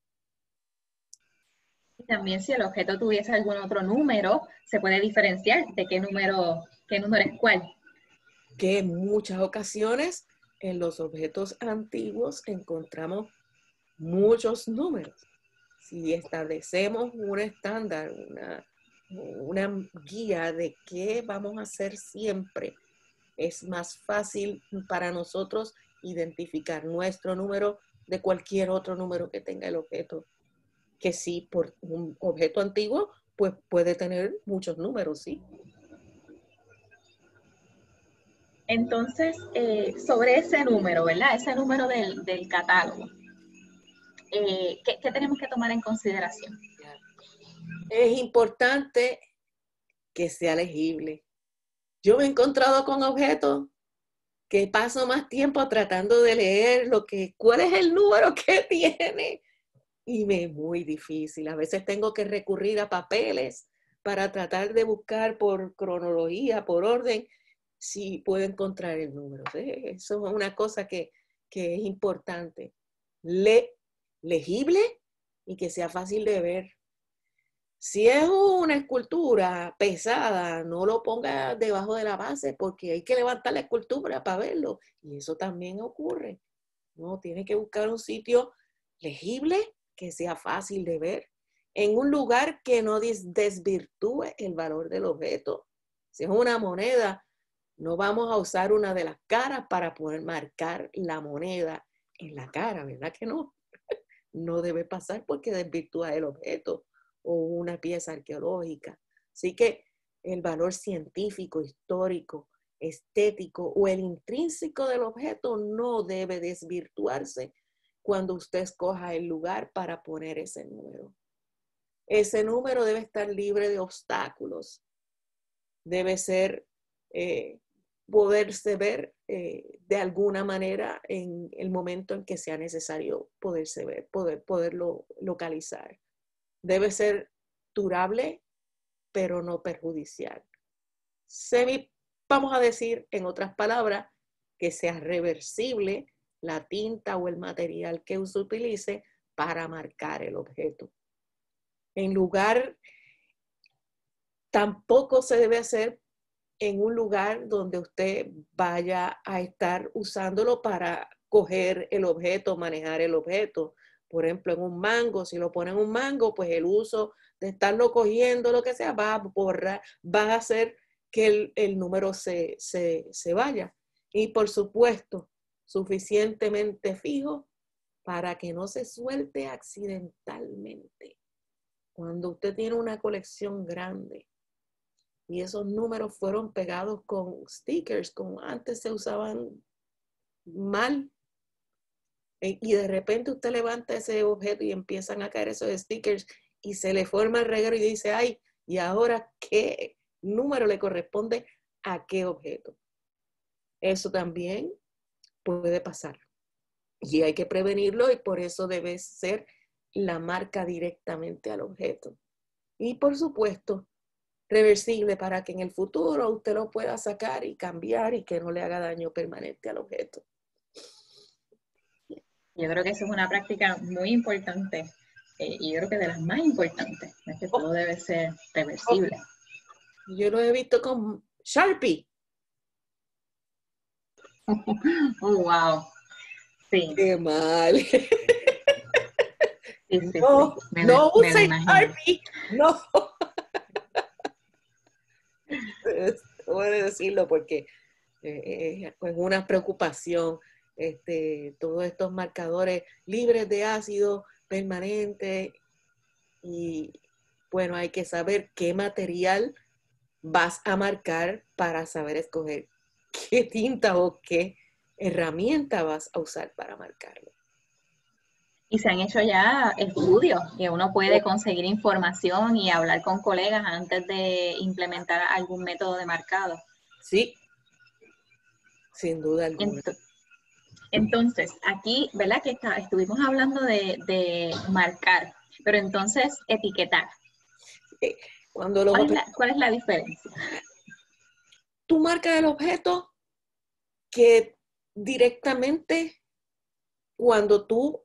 Y también si el objeto tuviese algún otro número, se puede diferenciar de qué número es cuál. Que en muchas ocasiones en los objetos antiguos encontramos muchos números. Si establecemos un estándar, una guía de qué vamos a hacer siempre, es más fácil para nosotros identificar nuestro número de cualquier otro número que tenga el objeto. Que sí, por un objeto antiguo, pues puede tener muchos números, ¿sí? Entonces, sobre ese número, ¿verdad? Ese número del catálogo, ¿qué tenemos que tomar en consideración? Es importante que sea legible. Yo me he encontrado con objetos que paso más tiempo tratando de leer cuál es el número que tiene. Y me es muy difícil. A veces tengo que recurrir a papeles para tratar de buscar por cronología, por orden, si puedo encontrar el número. Eso es una cosa que es importante. Legible y que sea fácil de ver. Si es una escultura pesada, no lo ponga debajo de la base porque hay que levantar la escultura para verlo. Y eso también ocurre. No, tiene que buscar un sitio legible, que sea fácil de ver, en un lugar que no desvirtúe el valor del objeto. Si es una moneda, no vamos a usar una de las caras para poder marcar la moneda en la cara, ¿verdad que no? No debe pasar porque desvirtúa el objeto o una pieza arqueológica. Así que el valor científico, histórico, estético o el intrínseco del objeto no debe desvirtuarse cuando usted escoja el lugar para poner ese número. Ese número debe estar libre de obstáculos. Debe ser, poderse ver de alguna manera en el momento en que sea necesario poderse ver, poderlo localizar. Debe ser durable, pero no perjudicial. Vamos a decir, en otras palabras, que sea reversible la tinta o el material que se utilice para marcar el objeto. En lugar, tampoco se debe hacer en un lugar donde usted vaya a estar usándolo para coger el objeto, manejar el objeto. Por ejemplo, en un mango, si lo ponen en un mango, pues el uso de estarlo cogiendo, lo que sea, va a borrar, va a hacer que el número se vaya. Y por supuesto, suficientemente fijo para que no se suelte accidentalmente. Cuando usted tiene una colección grande, y esos números fueron pegados con stickers, como antes se usaban mal. Y de repente usted levanta ese objeto y empiezan a caer esos stickers y se le forma el reguero y dice, ay, ¿y ahora qué número le corresponde a qué objeto? Eso también puede pasar. Y hay que prevenirlo y por eso debe ser la marca directamente al objeto. Y por supuesto, reversible para que en el futuro usted lo pueda sacar y cambiar y que no le haga daño permanente al objeto. Yo creo que eso es una práctica muy importante y yo creo que de las más importantes, es que todo debe ser reversible. Yo lo he visto con Sharpie. Oh, wow. Sí. Qué mal. Sí, No, sí. no Me lo use imagino. Sharpie. No. Voy a decirlo porque pues una preocupación. Todos estos marcadores libres de ácido permanente y bueno, hay que saber qué material vas a marcar para saber escoger qué tinta o qué herramienta vas a usar para marcarlo. Y se han hecho ya estudios que uno puede conseguir información y hablar con colegas antes de implementar algún método de marcado. Sí, sin duda alguna. Entonces, aquí, ¿verdad? Que estuvimos hablando de marcar, pero entonces etiquetar. Cuando los ¿Cuál es la diferencia? tú marcas el objeto que directamente cuando tú,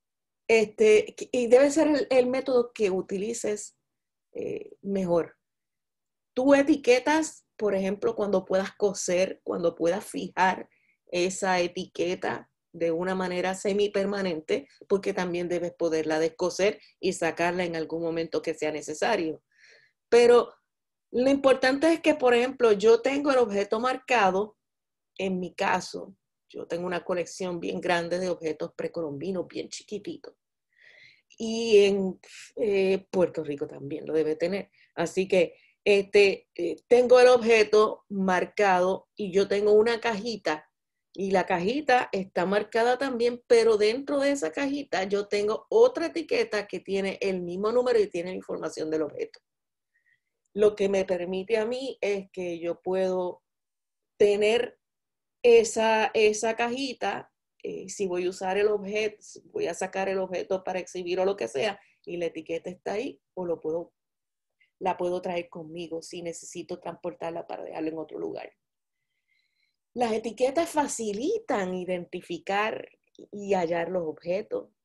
y debe ser el método que utilices mejor. Tú etiquetas, por ejemplo, cuando puedas coser, cuando puedas fijar esa etiqueta de una manera semipermanente, porque también debes poderla descoser y sacarla en algún momento que sea necesario. Pero lo importante es que, por ejemplo, yo tengo el objeto marcado, en mi caso, yo tengo una colección bien grande de objetos precolombinos, bien chiquititos. Y en Puerto Rico también lo debe tener. Así que tengo el objeto marcado y yo tengo una cajita y la cajita está marcada también, pero dentro de esa cajita yo tengo otra etiqueta que tiene el mismo número y tiene la información del objeto. Lo que me permite a mí es que yo puedo tener esa cajita, si voy a usar el objeto, voy a sacar el objeto para exhibir o lo que sea, y la etiqueta está ahí, o la puedo traer conmigo si necesito transportarla para dejarla en otro lugar. Las etiquetas facilitan identificar y hallar los objetos.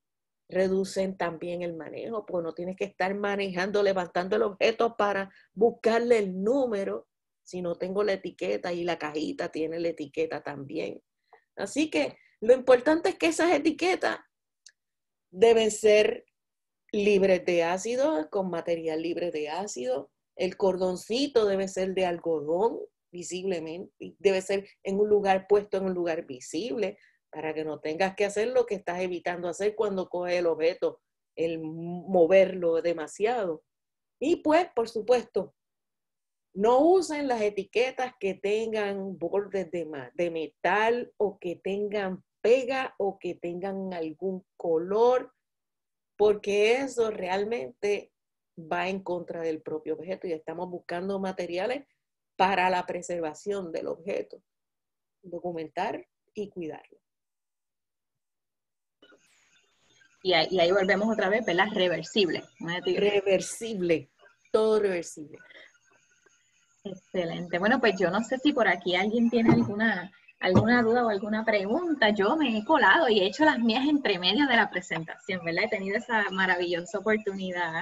reducen también el manejo, porque no tienes que estar manejando, levantando el objeto para buscarle el número, si no tengo la etiqueta y la cajita tiene la etiqueta también. Así que lo importante es que esas etiquetas deben ser libres de ácido, con material libre de ácido. El cordoncito debe ser de algodón, visiblemente, debe ser en un lugar puesto en un lugar visible, para que no tengas que hacer lo que estás evitando hacer cuando coges el objeto, el moverlo demasiado. Y pues, por supuesto, no usen las etiquetas que tengan bordes de metal o que tengan pega o que tengan algún color, porque eso realmente va en contra del propio objeto y estamos buscando materiales para la preservación del objeto, documentar y cuidarlo. Y ahí volvemos otra vez, ¿verdad? Reversible. Reversible, todo reversible. Excelente. Bueno, pues yo no sé si por aquí alguien tiene alguna duda o alguna pregunta. Yo me he colado y he hecho las mías entre medio de la presentación, ¿verdad? He tenido esa maravillosa oportunidad.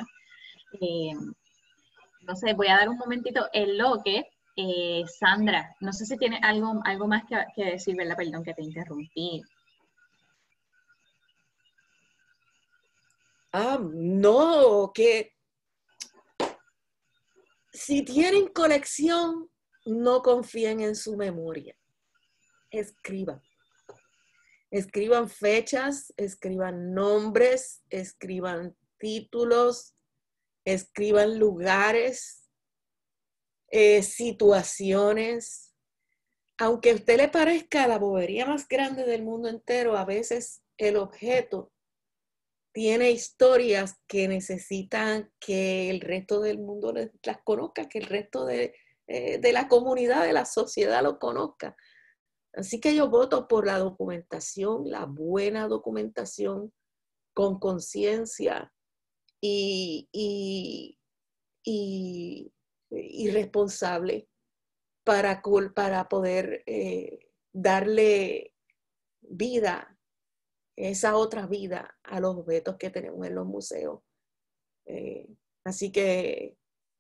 No sé, voy a dar un momentito en lo que Sandra, no sé si tiene algo más que decir, ¿verdad? Perdón que te interrumpí. No, que si tienen colección, no confíen en su memoria. Escriban. Escriban fechas, escriban nombres, escriban títulos, escriban lugares, situaciones. Aunque a usted le parezca la bobería más grande del mundo entero, a veces el objeto tiene historias que necesitan que el resto del mundo las conozca, que el resto de la comunidad, de la sociedad lo conozca. Así que yo voto por la documentación, la buena documentación, con conciencia y responsable para poder darle vida, esa otra vida a los objetos que tenemos en los museos. Así que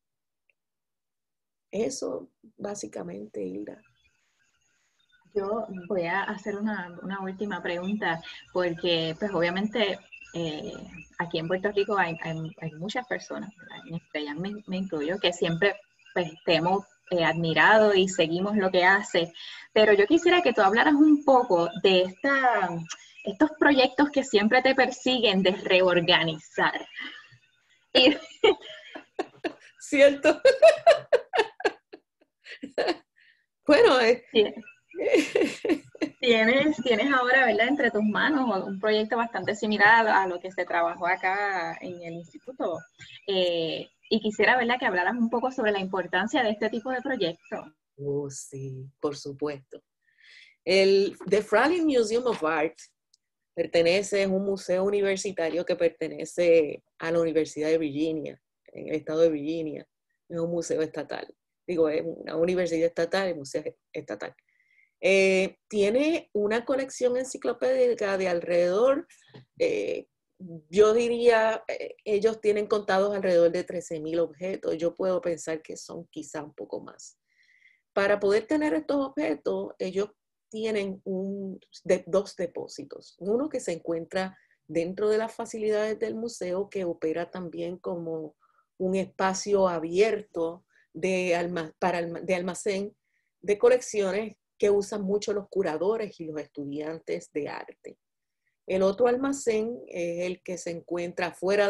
eso básicamente, Hilda. Yo voy a hacer una última pregunta, porque pues obviamente aquí en Puerto Rico hay muchas personas, entre ellas me incluyo, que siempre pues, te hemos admirado y seguimos lo que hace, pero yo quisiera que tú hablaras un poco de estos proyectos que siempre te persiguen de reorganizar. Y, ¿Cierto? Bueno, tienes ahora, ¿verdad?, entre tus manos un proyecto bastante similar a lo que se trabajó acá en el instituto. Y quisiera, ¿verdad?, que hablaras un poco sobre la importancia de este tipo de proyectos. Oh, sí, por supuesto. El The Franklin Museum of Art es un museo universitario que pertenece a la Universidad de Virginia, en el estado de Virginia. Es un museo estatal. Digo, es una universidad estatal y museo estatal. Tiene una colección enciclopédica de alrededor, yo diría, ellos tienen contados alrededor de 13,000 objetos. Yo puedo pensar que son quizá un poco más. Para poder tener estos objetos, ellos tienen dos depósitos. Uno que se encuentra dentro de las facilidades del museo, que opera también como un espacio abierto de almacén de colecciones que usan mucho los curadores y los estudiantes de arte. El otro almacén es el que se encuentra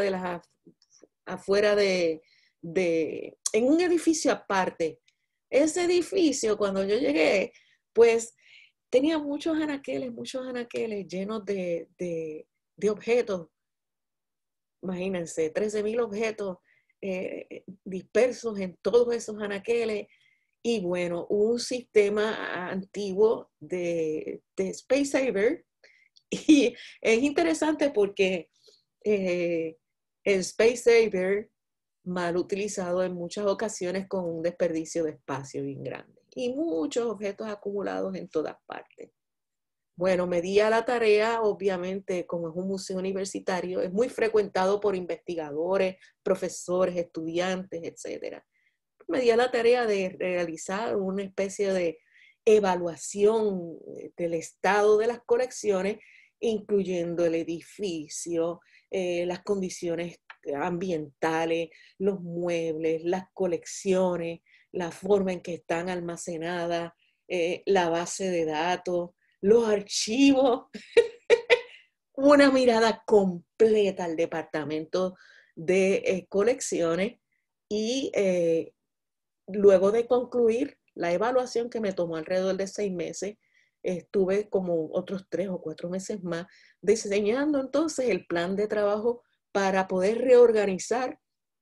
en un edificio aparte. Ese edificio, cuando yo llegué, pues tenía muchos anaqueles llenos de objetos. Imagínense, 13,000 objetos dispersos en todos esos anaqueles. Y bueno, un sistema antiguo de Space Saver. Y es interesante porque el Space Saver, mal utilizado en muchas ocasiones con un desperdicio de espacio bien grande. Y muchos objetos acumulados en todas partes. Bueno, me di a la tarea, obviamente, como es un museo universitario, es muy frecuentado por investigadores, profesores, estudiantes, etcétera. Me di a la tarea de realizar una especie de evaluación del estado de las colecciones, incluyendo el edificio, las condiciones ambientales, los muebles, las colecciones, la forma en que están almacenadas, la base de datos, los archivos, una mirada completa al departamento de colecciones y luego de concluir la evaluación, que me tomó alrededor de 6 meses, estuve como otros 3 o 4 meses más diseñando entonces el plan de trabajo para poder reorganizar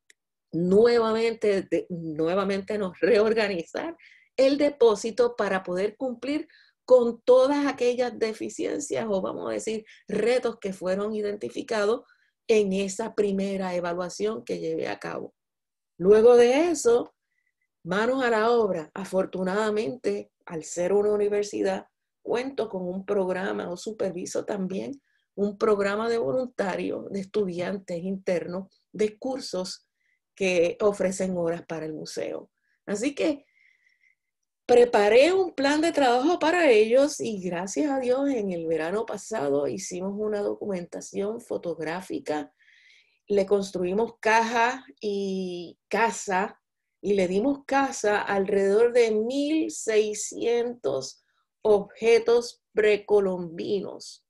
nuevamente nos reorganizar el depósito para poder cumplir con todas aquellas deficiencias o vamos a decir retos que fueron identificados en esa primera evaluación que llevé a cabo. Luego de eso, manos a la obra. Afortunadamente, al ser una universidad, cuento con un programa o superviso también un programa de voluntarios, de estudiantes internos, de cursos que ofrecen horas para el museo. Así que preparé un plan de trabajo para ellos y gracias a Dios en el verano pasado hicimos una documentación fotográfica, le construimos caja y casa y le dimos casa alrededor de 1,600 objetos precolombinos.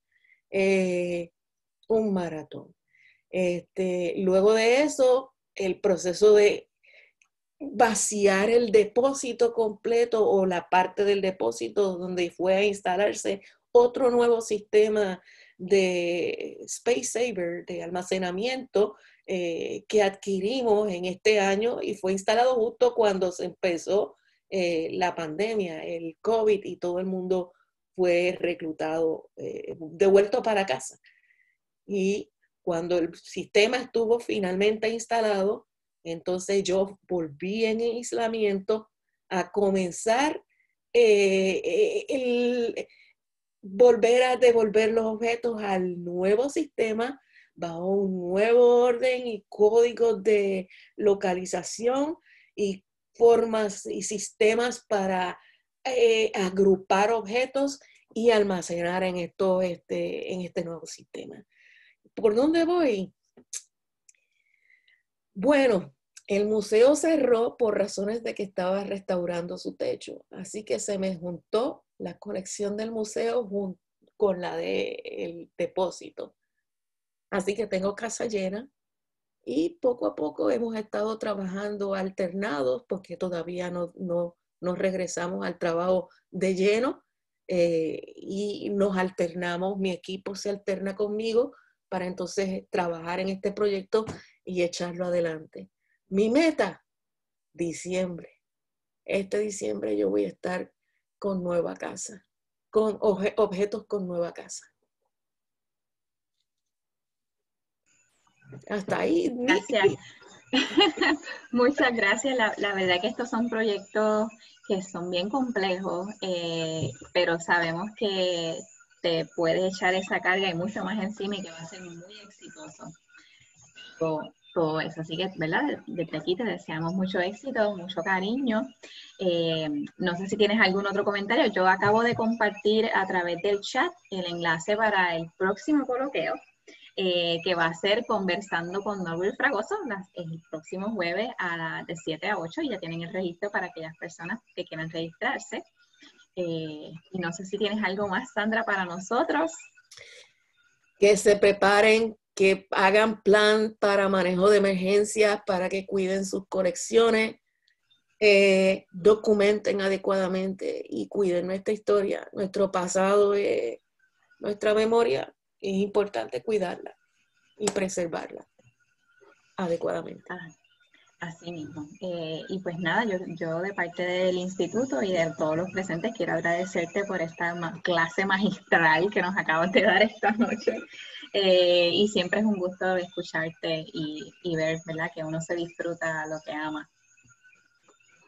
Un maratón. Luego de eso, el proceso de vaciar el depósito completo o la parte del depósito donde fue a instalarse otro nuevo sistema de Space Saver, de almacenamiento que adquirimos en este año y fue instalado justo cuando se empezó la pandemia, el COVID y todo el mundo fue reclutado, devuelto para casa. Y cuando el sistema estuvo finalmente instalado, entonces yo volví en aislamiento a comenzar volver a devolver los objetos al nuevo sistema bajo un nuevo orden y códigos de localización y formas y sistemas para agrupar objetos y almacenar en este nuevo sistema. ¿Por dónde voy? Bueno, el museo cerró por razones de que estaba restaurando su techo, así que se me juntó la colección del museo con la del depósito. Así que tengo casa llena y poco a poco hemos estado trabajando alternados porque todavía no regresamos al trabajo de lleno y nos alternamos, mi equipo se alterna conmigo para entonces trabajar en este proyecto y echarlo adelante. Mi meta, diciembre. Este diciembre yo voy a estar con nueva casa, con objetos con nueva casa. Hasta ahí. Gracias. Muchas gracias. La verdad que estos son proyectos que son bien complejos, pero sabemos que te puedes echar esa carga y mucho más encima y que va a ser muy exitoso todo eso. Así que, ¿verdad? Desde aquí te deseamos mucho éxito, mucho cariño. No sé si tienes algún otro comentario. Yo acabo de compartir a través del chat el enlace para el próximo coloquio, que va a ser Conversando con Norwell Fragoso el próximo jueves de 7 a 8. Y ya tienen el registro para aquellas personas que quieran registrarse. Y no sé si tienes algo más, Sandra, para nosotros. Que se preparen, que hagan plan para manejo de emergencias, para que cuiden sus colecciones, documenten adecuadamente y cuiden nuestra historia, nuestro pasado, nuestra memoria. Es importante cuidarla y preservarla adecuadamente. Así mismo. Y pues nada, yo de parte del instituto y de todos los presentes quiero agradecerte por esta clase magistral que nos acabas de dar esta noche. Y siempre es un gusto escucharte y ver, ¿verdad?, que uno se disfruta lo que ama.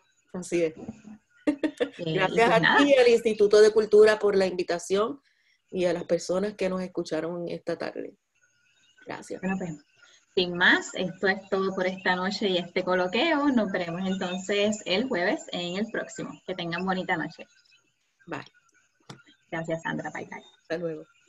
Así es. Pues Gracias a ti y al Instituto de Cultura por la invitación y a las personas que nos escucharon esta tarde. Gracias. Bueno, pues, sin más, esto es todo por esta noche y este coloqueo. Nos veremos entonces el jueves en el próximo. Que tengan bonita noche. Bye. Gracias, Sandra. Bye, bye. Hasta luego.